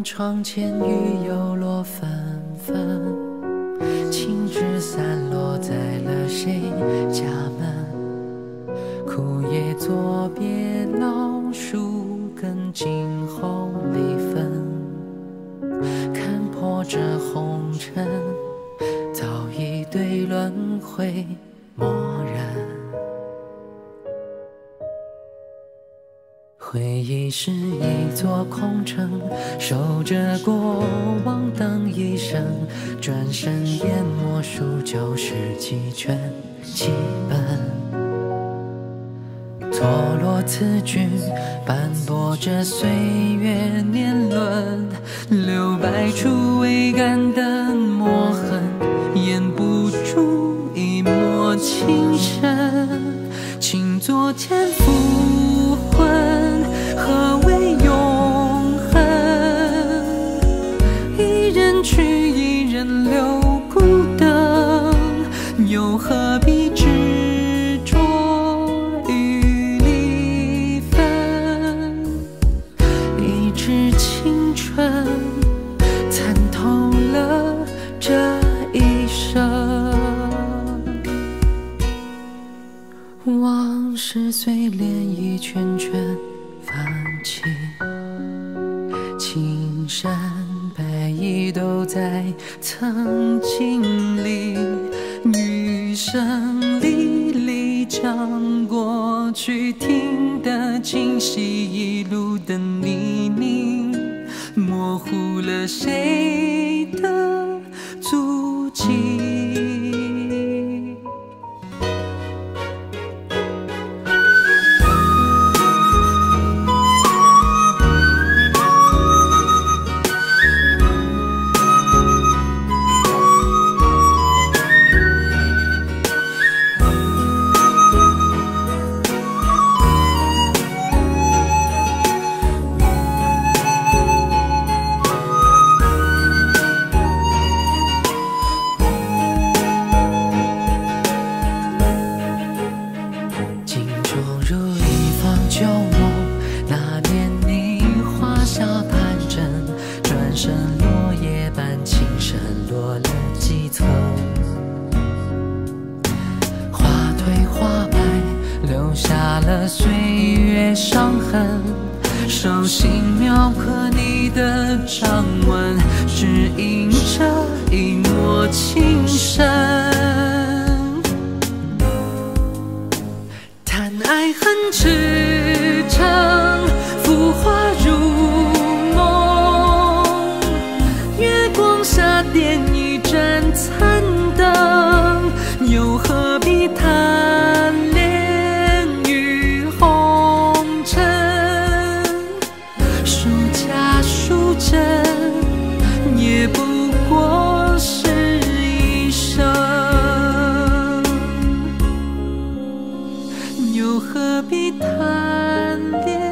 窗前雨又落纷纷，情纸散落在了谁家门？枯叶作别，老树根惊红离分，看破这红尘，早已对轮回漠然。回忆是一座空城，守着过往等一生，转身淹没数旧事几卷几本。错落词句，斑驳着岁月年轮，留白处未干的墨痕，掩不住一抹情深。请作千浮魂，何为永恒？一人去，一人留孤灯，又何必执着于离分？一纸青春，参透了这一生。往事随涟漪圈圈泛起，青山白蚁都在曾经里，余生历历将过去听得清晰，一路的泥泞模糊了谁的足迹。旧梦，那年你华夏盘整，转身落叶般轻声落了几层。花褪花白，留下了岁月伤痕。手心描刻你的掌纹，只印着一抹情深。叹爱恨痴诚，浮华如梦，月光下点一盏残灯，又何必贪恋于红尘？数假数真，也不过是一生，又何必贪恋